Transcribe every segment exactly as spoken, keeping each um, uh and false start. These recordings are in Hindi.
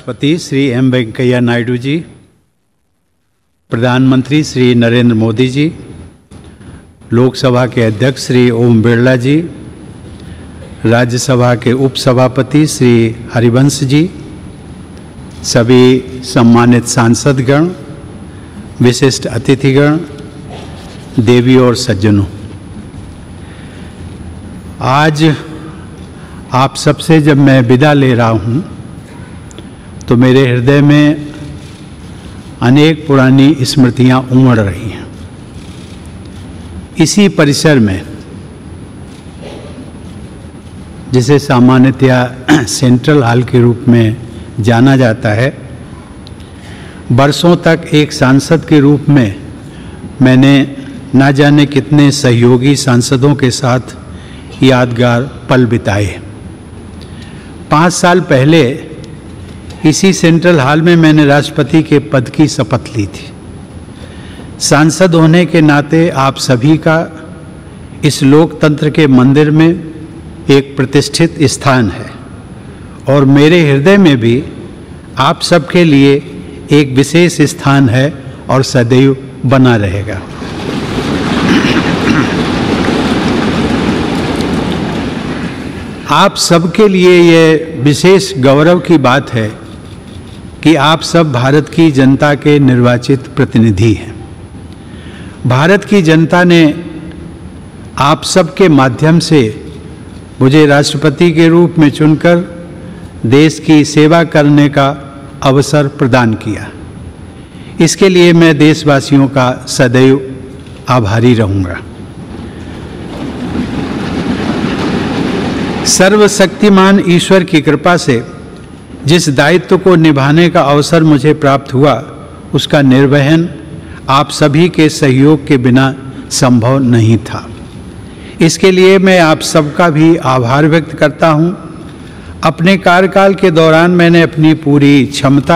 राष्ट्रपति श्री एम वेंकैया नायडू जी, प्रधानमंत्री श्री नरेंद्र मोदी जी, लोकसभा के अध्यक्ष श्री ओम बिरला जी, राज्यसभा के उपसभापति श्री हरिवंश जी, सभी सम्मानित सांसदगण, विशिष्ट अतिथिगण, देवी और सज्जनों, आज आप सबसे जब मैं विदा ले रहा हूँ तो मेरे हृदय में अनेक पुरानी स्मृतियाँ उमड़ रही हैं। इसी परिसर में, जिसे सामान्यतया सेंट्रल हॉल के रूप में जाना जाता है, वर्षों तक एक सांसद के रूप में मैंने ना जाने कितने सहयोगी सांसदों के साथ यादगार पल बिताए। पाँच साल पहले इसी सेंट्रल हॉल में मैंने राष्ट्रपति के पद की शपथ ली थी। सांसद होने के नाते आप सभी का इस लोकतंत्र के मंदिर में एक प्रतिष्ठित स्थान है और मेरे हृदय में भी आप सबके लिए एक विशेष स्थान है और सदैव बना रहेगा। आप सबके लिए ये विशेष गौरव की बात है कि आप सब भारत की जनता के निर्वाचित प्रतिनिधि हैं। भारत की जनता ने आप सबके माध्यम से मुझे राष्ट्रपति के रूप में चुनकर देश की सेवा करने का अवसर प्रदान किया। इसके लिए मैं देशवासियों का सदैव आभारी रहूँगा। सर्वशक्तिमान ईश्वर की कृपा से जिस दायित्व को निभाने का अवसर मुझे प्राप्त हुआ, उसका निर्वहन आप सभी के सहयोग के बिना संभव नहीं था। इसके लिए मैं आप सबका भी आभार व्यक्त करता हूँ। अपने कार्यकाल के दौरान मैंने अपनी पूरी क्षमता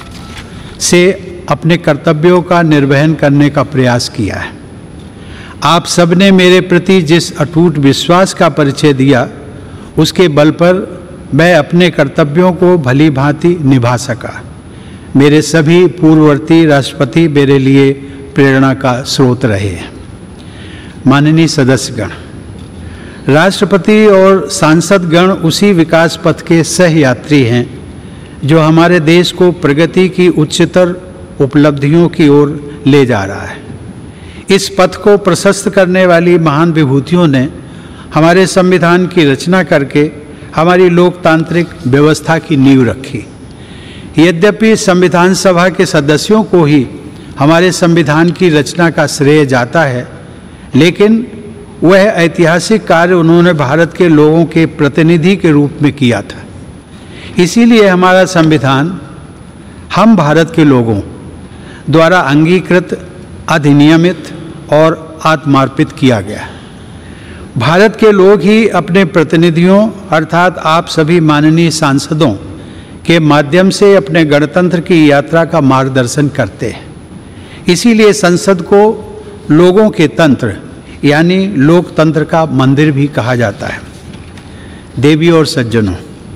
से अपने कर्तव्यों का निर्वहन करने का प्रयास किया है। आप सबने मेरे प्रति जिस अटूट विश्वास का परिचय दिया, उसके बल पर मैं अपने कर्तव्यों को भली भांति निभा सका। मेरे सभी पूर्ववर्ती राष्ट्रपति मेरे लिए प्रेरणा का स्रोत रहे हैं। माननीय सदस्यगण, राष्ट्रपति और सांसदगण उसी विकास पथ के सहयात्री हैं जो हमारे देश को प्रगति की उच्चतर उपलब्धियों की ओर ले जा रहा है। इस पथ को प्रशस्त करने वाली महान विभूतियों ने हमारे संविधान की रचना करके हमारी लोकतांत्रिक व्यवस्था की नींव रखी। यद्यपि संविधान सभा के सदस्यों को ही हमारे संविधान की रचना का श्रेय जाता है, लेकिन वह ऐतिहासिक कार्य उन्होंने भारत के लोगों के प्रतिनिधि के रूप में किया था। इसीलिए हमारा संविधान हम भारत के लोगों द्वारा अंगीकृत, अधिनियमित और आत्मार्पित किया गया। भारत के लोग ही अपने प्रतिनिधियों अर्थात आप सभी माननीय सांसदों के माध्यम से अपने गणतंत्र की यात्रा का मार्गदर्शन करते हैं। इसीलिए संसद को लोगों के तंत्र यानी लोकतंत्र का मंदिर भी कहा जाता है। देवी और सज्जनों,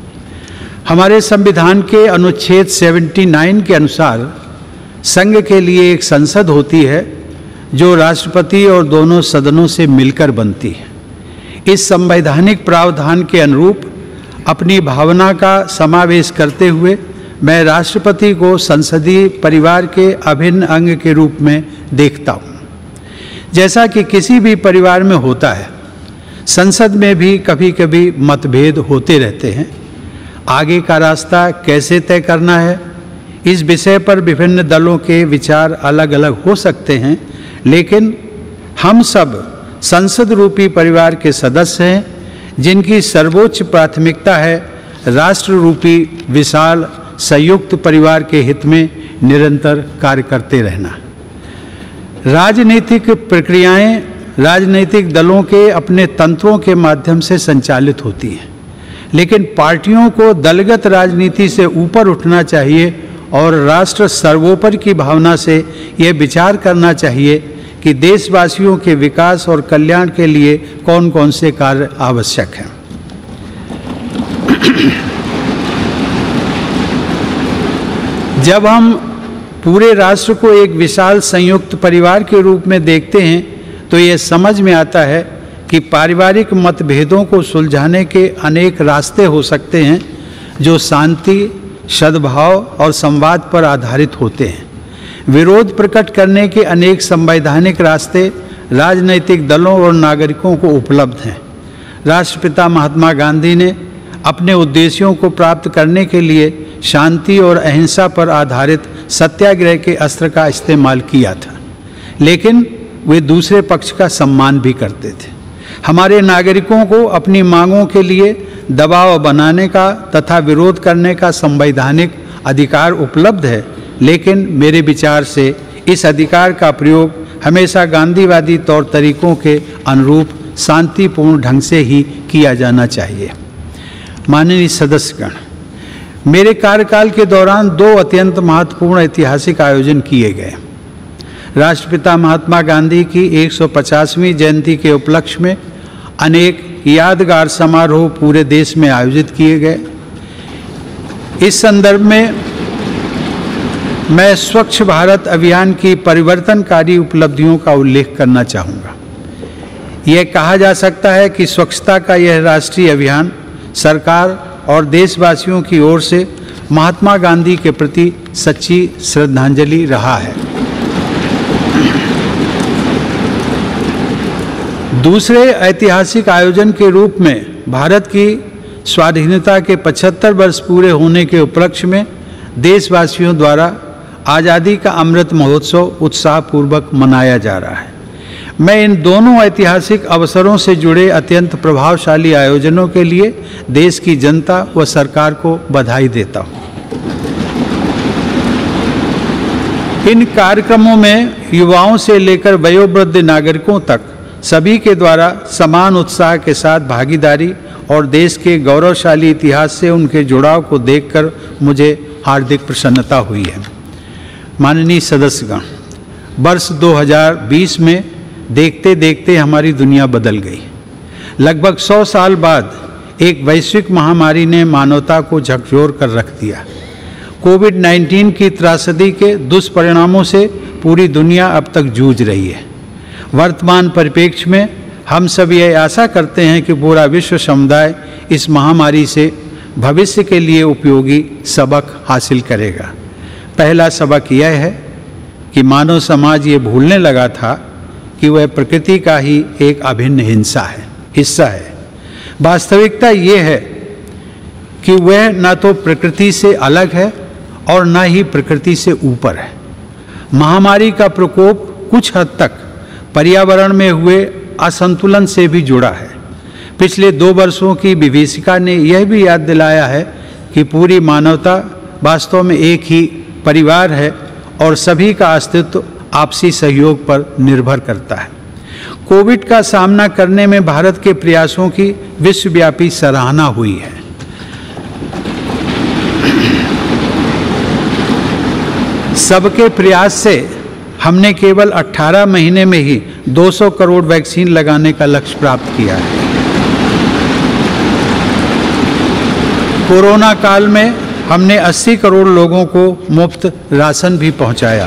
हमारे संविधान के अनुच्छेद उन्यासी के अनुसार संघ के लिए एक संसद होती है जो राष्ट्रपति और दोनों सदनों से मिलकर बनती है। इस संवैधानिक प्रावधान के अनुरूप अपनी भावना का समावेश करते हुए मैं राष्ट्रपति को संसदीय परिवार के अभिन्न अंग के रूप में देखता हूँ। जैसा कि किसी भी परिवार में होता है, संसद में भी कभी कभी मतभेद होते रहते हैं। आगे का रास्ता कैसे तय करना है, इस विषय पर विभिन्न दलों के विचार अलग अलग हो सकते हैं, लेकिन हम सब संसद रूपी परिवार के सदस्य हैं जिनकी सर्वोच्च प्राथमिकता है राष्ट्र रूपी विशाल संयुक्त परिवार के हित में निरंतर कार्य करते रहना। राजनीतिक प्रक्रियाएं राजनीतिक दलों के अपने तंत्रों के माध्यम से संचालित होती हैं, लेकिन पार्टियों को दलगत राजनीति से ऊपर उठना चाहिए और राष्ट्र सर्वोपरि की भावना से यह विचार करना चाहिए कि देशवासियों के विकास और कल्याण के लिए कौन कौन से कार्य आवश्यक हैं। जब हम पूरे राष्ट्र को एक विशाल संयुक्त परिवार के रूप में देखते हैं तो ये समझ में आता है कि पारिवारिक मतभेदों को सुलझाने के अनेक रास्ते हो सकते हैं जो शांति, सद्भाव और संवाद पर आधारित होते हैं। विरोध प्रकट करने के अनेक संवैधानिक रास्ते राजनीतिक दलों और नागरिकों को उपलब्ध हैं। राष्ट्रपिता महात्मा गांधी ने अपने उद्देश्यों को प्राप्त करने के लिए शांति और अहिंसा पर आधारित सत्याग्रह के अस्त्र का इस्तेमाल किया था, लेकिन वे दूसरे पक्ष का सम्मान भी करते थे। हमारे नागरिकों को अपनी मांगों के लिए दबाव बनाने का तथा विरोध करने का संवैधानिक अधिकार उपलब्ध है, लेकिन मेरे विचार से इस अधिकार का प्रयोग हमेशा गांधीवादी तौर तरीकों के अनुरूप शांतिपूर्ण ढंग से ही किया जाना चाहिए। माननीय सदस्यगण, मेरे कार्यकाल के दौरान दो अत्यंत महत्वपूर्ण ऐतिहासिक आयोजन किए गए। राष्ट्रपिता महात्मा गांधी की एक सौ पचासवीं जयंती के उपलक्ष्य में अनेक यादगार समारोह पूरे देश में आयोजित किए गए। इस संदर्भ में मैं स्वच्छ भारत अभियान की परिवर्तनकारी उपलब्धियों का उल्लेख करना चाहूँगा। यह कहा जा सकता है कि स्वच्छता का यह राष्ट्रीय अभियान सरकार और देशवासियों की ओर से महात्मा गांधी के प्रति सच्ची श्रद्धांजलि रहा है। दूसरे ऐतिहासिक आयोजन के रूप में भारत की स्वाधीनता के पचहत्तर वर्ष पूरे होने के उपलक्ष्य में देशवासियों द्वारा आज़ादी का अमृत महोत्सव उत्साहपूर्वक मनाया जा रहा है। मैं इन दोनों ऐतिहासिक अवसरों से जुड़े अत्यंत प्रभावशाली आयोजनों के लिए देश की जनता व सरकार को बधाई देता हूँ। इन कार्यक्रमों में युवाओं से लेकर वयोवृद्ध नागरिकों तक सभी के द्वारा समान उत्साह के साथ भागीदारी और देश के गौरवशाली इतिहास से उनके जुड़ाव को देखकर मुझे हार्दिक प्रसन्नता हुई है। माननीय सदस्यगण, वर्ष दो हज़ार बीस में देखते देखते हमारी दुनिया बदल गई। लगभग सौ साल बाद एक वैश्विक महामारी ने मानवता को झकझोर कर रख दिया। कोविड उन्नीस की त्रासदी के दुष्परिणामों से पूरी दुनिया अब तक जूझ रही है। वर्तमान परिप्रेक्ष्य में हम सब ये आशा करते हैं कि पूरा विश्व समुदाय इस महामारी से भविष्य के लिए उपयोगी सबक हासिल करेगा। पहला सबक यह है कि मानव समाज ये भूलने लगा था कि वह प्रकृति का ही एक अभिन्न हिस्सा है हिस्सा है वास्तविकता ये है कि वह न तो प्रकृति से अलग है और न ही प्रकृति से ऊपर है। महामारी का प्रकोप कुछ हद तक पर्यावरण में हुए असंतुलन से भी जुड़ा है। पिछले दो वर्षों की विभीषिका ने यह भी याद दिलाया है कि पूरी मानवता वास्तव में एक ही परिवार है और सभी का अस्तित्व आपसी सहयोग पर निर्भर करता है। कोविड का सामना करने में भारत के प्रयासों की विश्वव्यापी सराहना हुई है। सबके प्रयास से हमने केवल अठारह महीने में ही दो सौ करोड़ वैक्सीन लगाने का लक्ष्य प्राप्त किया है। कोरोना काल में हमने अस्सी करोड़ लोगों को मुफ्त राशन भी पहुंचाया।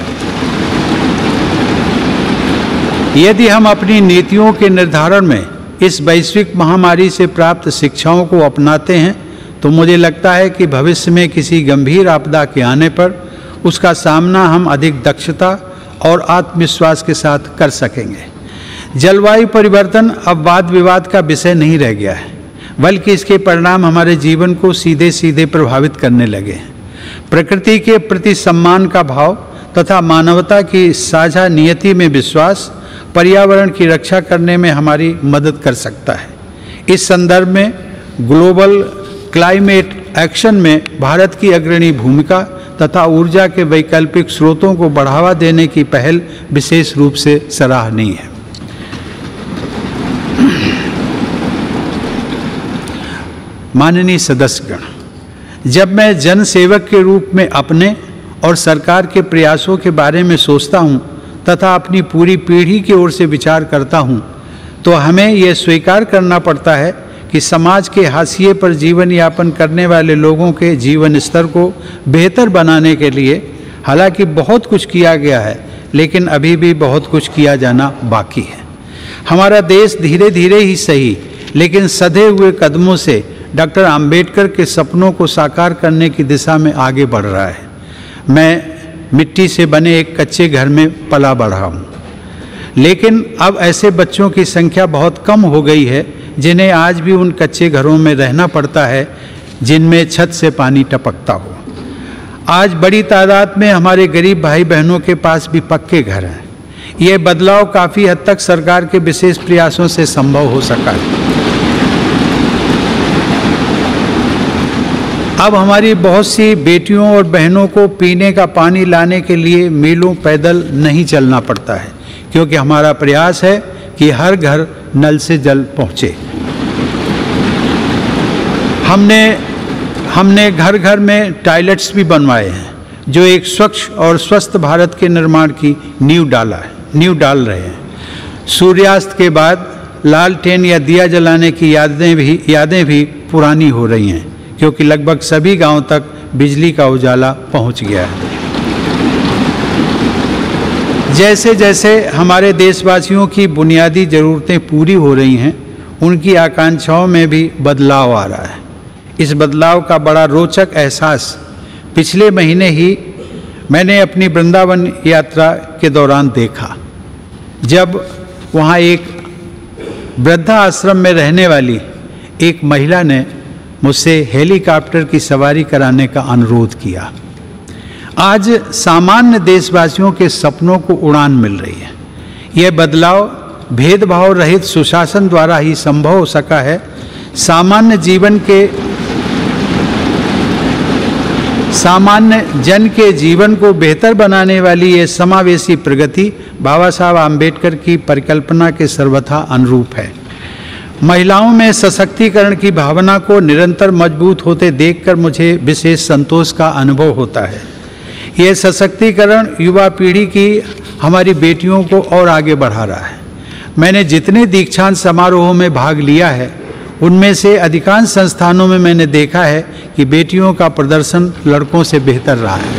यदि हम अपनी नीतियों के निर्धारण में इस वैश्विक महामारी से प्राप्त शिक्षाओं को अपनाते हैं तो मुझे लगता है कि भविष्य में किसी गंभीर आपदा के आने पर उसका सामना हम अधिक दक्षता और आत्मविश्वास के साथ कर सकेंगे। जलवायु परिवर्तन अब वाद विवाद का विषय नहीं रह गया है, बल्कि इसके परिणाम हमारे जीवन को सीधे सीधे प्रभावित करने लगे हैं। प्रकृति के प्रति सम्मान का भाव तथा मानवता की साझा नियति में विश्वास पर्यावरण की रक्षा करने में हमारी मदद कर सकता है। इस संदर्भ में ग्लोबल क्लाइमेट एक्शन में भारत की अग्रणी भूमिका तथा ऊर्जा के वैकल्पिक स्रोतों को बढ़ावा देने की पहल विशेष रूप से सराहनीय है। माननीय सदस्यगण, जब मैं जन सेवक के रूप में अपने और सरकार के प्रयासों के बारे में सोचता हूँ तथा अपनी पूरी पीढ़ी की ओर से विचार करता हूँ, तो हमें यह स्वीकार करना पड़ता है कि समाज के हाशिए पर जीवन यापन करने वाले लोगों के जीवन स्तर को बेहतर बनाने के लिए हालांकि बहुत कुछ किया गया है, लेकिन अभी भी बहुत कुछ किया जाना बाकी है। हमारा देश धीरे धीरे ही सही लेकिन सधे हुए कदमों से डॉक्टर अंबेडकर के सपनों को साकार करने की दिशा में आगे बढ़ रहा है। मैं मिट्टी से बने एक कच्चे घर में पला बढ़ा हूँ, लेकिन अब ऐसे बच्चों की संख्या बहुत कम हो गई है जिन्हें आज भी उन कच्चे घरों में रहना पड़ता है जिनमें छत से पानी टपकता हो। आज बड़ी तादाद में हमारे गरीब भाई बहनों के पास भी पक्के घर हैं। ये बदलाव काफ़ी हद तक सरकार के विशेष प्रयासों से संभव हो सका है। अब हमारी बहुत सी बेटियों और बहनों को पीने का पानी लाने के लिए मीलों पैदल नहीं चलना पड़ता है, क्योंकि हमारा प्रयास है कि हर घर नल से जल पहुँचे। हमने हमने घर घर में टॉयलेट्स भी बनवाए हैं, जो एक स्वच्छ और स्वस्थ भारत के निर्माण की नींव डाला है नींव डाल रहे हैं। सूर्यास्त के बाद लालटेन या दिया जलाने की यादें भी यादें भी पुरानी हो रही हैं, क्योंकि लगभग सभी गांवों तक बिजली का उजाला पहुंच गया है। जैसे जैसे हमारे देशवासियों की बुनियादी ज़रूरतें पूरी हो रही हैं, उनकी आकांक्षाओं में भी बदलाव आ रहा है। इस बदलाव का बड़ा रोचक एहसास पिछले महीने ही मैंने अपनी वृंदावन यात्रा के दौरान देखा, जब वहाँ एक वृद्धा आश्रम में रहने वाली एक महिला ने मुझसे हेलीकॉप्टर की सवारी कराने का अनुरोध किया। आज सामान्य देशवासियों के सपनों को उड़ान मिल रही है। यह बदलाव भेदभाव रहित सुशासन द्वारा ही संभव हो सका है। सामान्य जीवन के सामान्य जन के जीवन को बेहतर बनाने वाली ये समावेशी प्रगति बाबा साहब आम्बेडकर की परिकल्पना के सर्वथा अनुरूप है। महिलाओं में सशक्तिकरण की भावना को निरंतर मजबूत होते देखकर मुझे विशेष संतोष का अनुभव होता है। यह सशक्तिकरण युवा पीढ़ी की हमारी बेटियों को और आगे बढ़ा रहा है। मैंने जितने दीक्षांत समारोहों में भाग लिया है, उनमें से अधिकांश संस्थानों में मैंने देखा है कि बेटियों का प्रदर्शन लड़कों से बेहतर रहा है।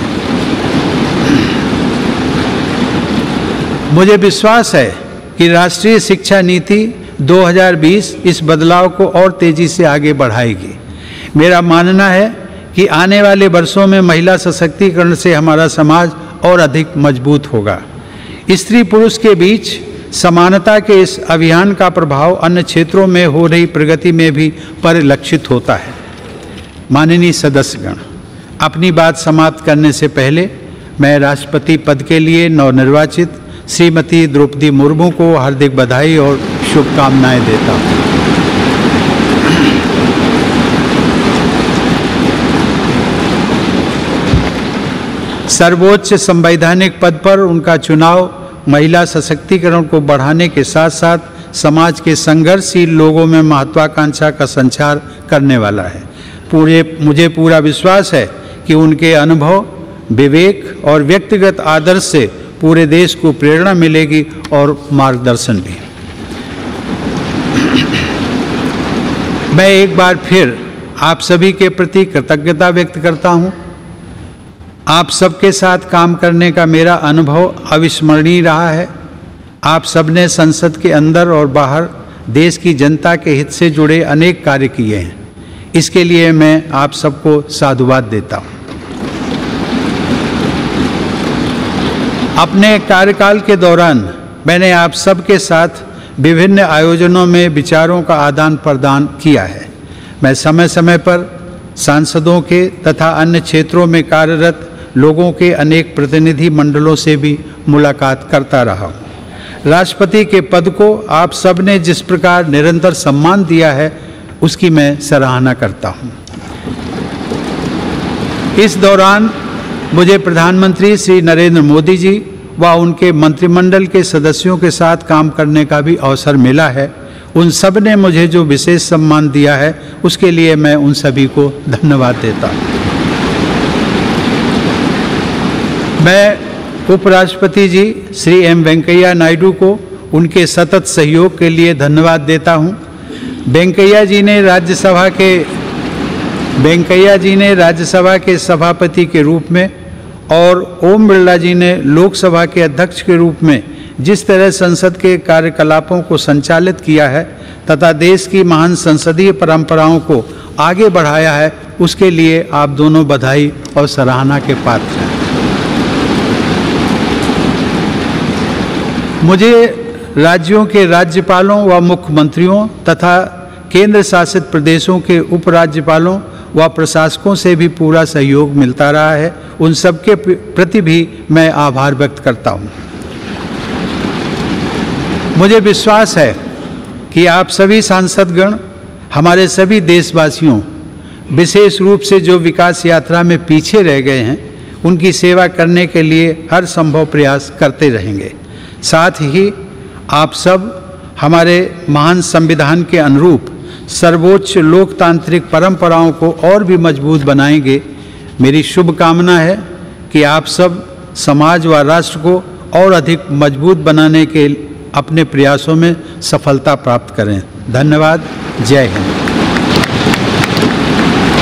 मुझे विश्वास है कि राष्ट्रीय शिक्षा नीति दो हज़ार बीस इस बदलाव को और तेजी से आगे बढ़ाएगी। मेरा मानना है कि आने वाले वर्षों में महिला सशक्तिकरण से हमारा समाज और अधिक मजबूत होगा। स्त्री पुरुष के बीच समानता के इस अभियान का प्रभाव अन्य क्षेत्रों में हो रही प्रगति में भी परिलक्षित होता है। माननीय सदस्यगण, अपनी बात समाप्त करने से पहले मैं राष्ट्रपति पद के लिए नवनिर्वाचित श्रीमती द्रौपदी मुर्मू को हार्दिक बधाई और शुभकामनाएं देता हूँ। सर्वोच्च संवैधानिक पद पर उनका चुनाव महिला सशक्तिकरण को बढ़ाने के साथ साथ समाज के संघर्षशील लोगों में महत्वाकांक्षा का संचार करने वाला है। पूरे मुझे पूरा विश्वास है कि उनके अनुभव, विवेक और व्यक्तिगत आदर्श से पूरे देश को प्रेरणा मिलेगी और मार्गदर्शन भी। मैं एक बार फिर आप सभी के प्रति कृतज्ञता व्यक्त करता हूँ। आप सबके साथ काम करने का मेरा अनुभव अविस्मरणीय रहा है। आप सबने संसद के अंदर और बाहर देश की जनता के हित से जुड़े अनेक कार्य किए हैं। इसके लिए मैं आप सबको साधुवाद देता हूँ। अपने कार्यकाल के दौरान मैंने आप सबके साथ विभिन्न आयोजनों में विचारों का आदान प्रदान किया है। मैं समय समय पर सांसदों के तथा अन्य क्षेत्रों में कार्यरत लोगों के अनेक प्रतिनिधि मंडलों से भी मुलाकात करता रहा हूँ। राष्ट्रपति के पद को आप सब ने जिस प्रकार निरंतर सम्मान दिया है, उसकी मैं सराहना करता हूँ। इस दौरान मुझे प्रधानमंत्री श्री नरेंद्र मोदी जी व उनके मंत्रिमंडल के सदस्यों के साथ काम करने का भी अवसर मिला है। उन सब ने मुझे जो विशेष सम्मान दिया है, उसके लिए मैं उन सभी को धन्यवाद देता हूँ। मैं उपराष्ट्रपति जी श्री एम वेंकैया नायडू को उनके सतत सहयोग के लिए धन्यवाद देता हूं। वेंकैया जी ने राज्यसभा के वेंकैया जी ने राज्यसभा के सभापति के रूप में और ओम बिरला जी ने लोकसभा के अध्यक्ष के रूप में जिस तरह संसद के कार्यकलापों को संचालित किया है तथा देश की महान संसदीय परंपराओं को आगे बढ़ाया है, उसके लिए आप दोनों बधाई और सराहना के पात्र हैं। मुझे राज्यों के राज्यपालों व मुख्यमंत्रियों तथा केंद्र शासित प्रदेशों के उपराज्यपालों व प्रशासकों से भी पूरा सहयोग मिलता रहा है। उन सबके प्रति भी मैं आभार व्यक्त करता हूँ। मुझे विश्वास है कि आप सभी सांसदगण हमारे सभी देशवासियों, विशेष रूप से जो विकास यात्रा में पीछे रह गए हैं, उनकी सेवा करने के लिए हर संभव प्रयास करते रहेंगे। साथ ही आप सब हमारे महान संविधान के अनुरूप सर्वोच्च लोकतांत्रिक परंपराओं को और भी मजबूत बनाएंगे। मेरी शुभकामना है कि आप सब समाज व राष्ट्र को और अधिक मजबूत बनाने के अपने प्रयासों में सफलता प्राप्त करें। धन्यवाद। जय हिंद।